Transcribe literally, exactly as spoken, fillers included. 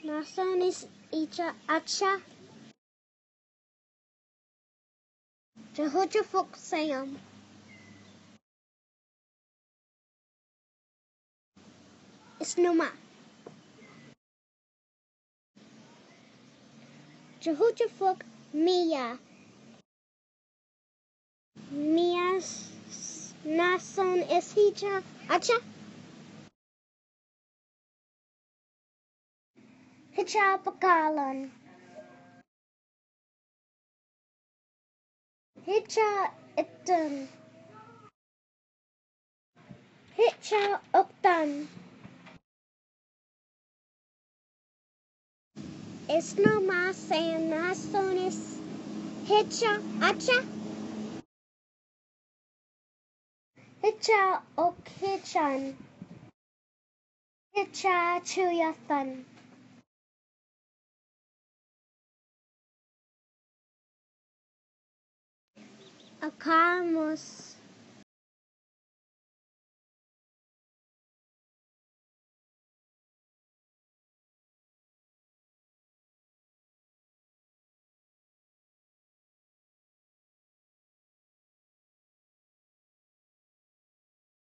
Naason Ishiicha Acha. Jehoshaphat Sam. Isnuma. Jehoshaphat Mia. Mia Naason Ishiicha Acha. Hicha Pakalan. Hicha Itan. Hicha Uktan. Isnuma San Naason Ishiicha Acha. Hicha Okhichan. Hicha Chuyathan. Akamus